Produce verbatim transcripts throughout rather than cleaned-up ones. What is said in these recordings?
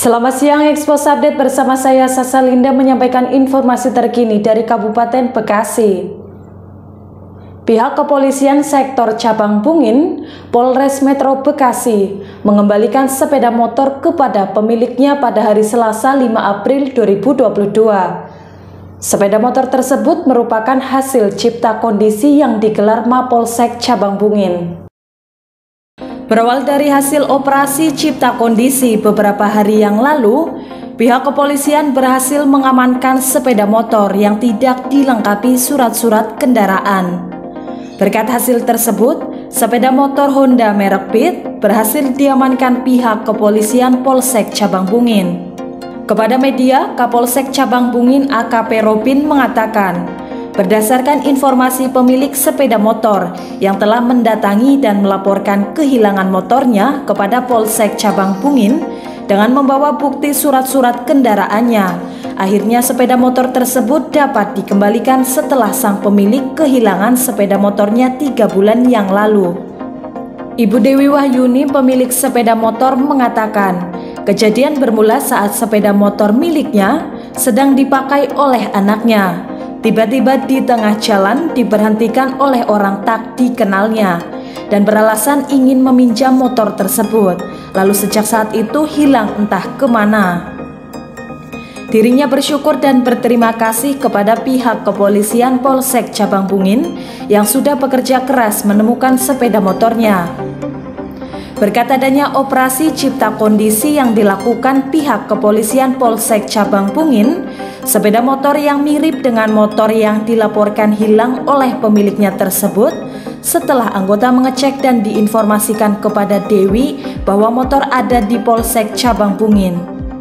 Selamat siang, Expos Update bersama saya Sasa Linda menyampaikan informasi terkini dari Kabupaten Bekasi. Pihak kepolisian sektor Cabang Bungin, Polres Metro Bekasi, mengembalikan sepeda motor kepada pemiliknya pada hari Selasa lima April dua ribu dua puluh dua. Sepeda motor tersebut merupakan hasil cipta kondisi yang digelar Mapolsek Cabang Bungin. Berawal dari hasil operasi cipta kondisi beberapa hari yang lalu, pihak kepolisian berhasil mengamankan sepeda motor yang tidak dilengkapi surat-surat kendaraan. Berkat hasil tersebut, sepeda motor Honda merek Beat berhasil diamankan pihak kepolisian Polsek Cabang Bungin. Kepada media, Kapolsek Cabang Bungin A K P Robin mengatakan, berdasarkan informasi pemilik sepeda motor yang telah mendatangi dan melaporkan kehilangan motornya kepada Polsek Cabang Bungin dengan membawa bukti surat-surat kendaraannya, akhirnya sepeda motor tersebut dapat dikembalikan setelah sang pemilik kehilangan sepeda motornya tiga bulan yang lalu. Ibu Dewi Wahyuni, pemilik sepeda motor, mengatakan kejadian bermula saat sepeda motor miliknya sedang dipakai oleh anaknya. Tiba-tiba di tengah jalan diberhentikan oleh orang tak dikenalnya dan beralasan ingin meminjam motor tersebut. Lalu sejak saat itu hilang entah kemana. Dirinya bersyukur dan berterima kasih kepada pihak kepolisian Polsek Cabang Bungin yang sudah bekerja keras menemukan sepeda motornya. Berkat adanya operasi cipta kondisi yang dilakukan pihak kepolisian Polsek Cabang Bungin, sepeda motor yang mirip dengan motor yang dilaporkan hilang oleh pemiliknya tersebut, setelah anggota mengecek dan diinformasikan kepada Dewi bahwa motor ada di Polsek Cabang Bungin.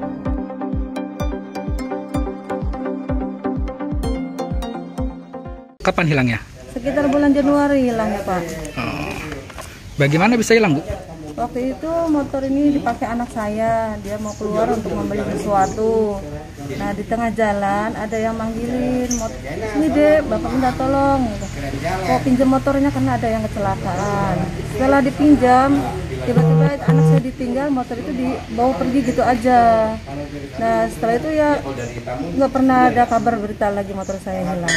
Kapan hilangnya? Sekitar bulan Januari hilangnya, Pak. Oh. Bagaimana bisa hilang, Bu? Waktu itu motor ini dipakai anak saya, dia mau keluar untuk membeli sesuatu. Nah, di tengah jalan ada yang manggilin, "Ini Dek, Bapak minta tolong. Kok pinjam motornya karena ada yang kecelakaan." Setelah dipinjam, tiba-tiba anak saya ditinggal, motor itu dibawa pergi gitu aja. Nah, setelah itu ya nggak pernah ada kabar berita lagi motor saya hilang.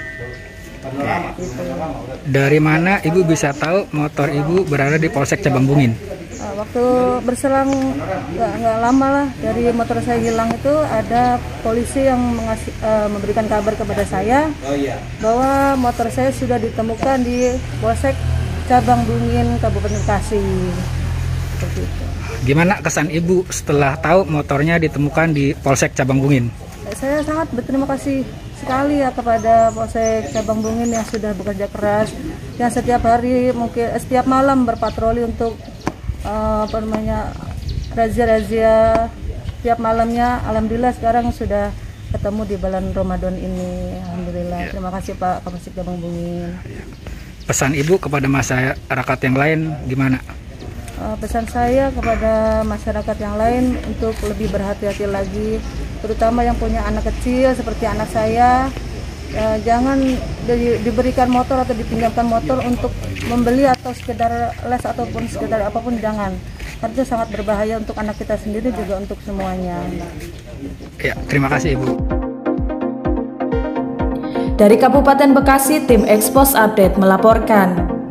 Gitu. Dari mana Ibu bisa tahu motor Ibu berada di Polsek Cabang Bungin? Nah, waktu berselang nggak nggak lama lah dari motor saya hilang itu ada polisi yang mengasih, uh, memberikan kabar kepada saya bahwa motor saya sudah ditemukan di Polsek Cabang Bungin, Kabupaten Bekasi. Seperti itu. Gimana kesan Ibu setelah tahu motornya ditemukan di Polsek Cabang Bungin? Saya sangat berterima kasih sekali ya kepada Polsek Cabang Bungin yang sudah bekerja keras, yang setiap hari mungkin setiap malam berpatroli untuk uh, apa namanya razia-razia setiap malamnya. Alhamdulillah sekarang sudah ketemu di bulan Ramadan ini. Alhamdulillah. Ya. Terima kasih Pak Kapolsek Cabang Bungin. Ya. Pesan Ibu kepada masyarakat yang lain gimana? Uh, pesan saya kepada masyarakat yang lain untuk lebih berhati-hati lagi, terutama yang punya anak kecil seperti anak saya. Uh, jangan di, diberikan motor atau dipinjamkan motor untuk membeli atau sekedar les ataupun sekedar apapun, jangan, karena itu sangat berbahaya untuk anak kita sendiri juga untuk semuanya. Ya, terima kasih Ibu. Dari Kabupaten Bekasi, tim Expos Update melaporkan.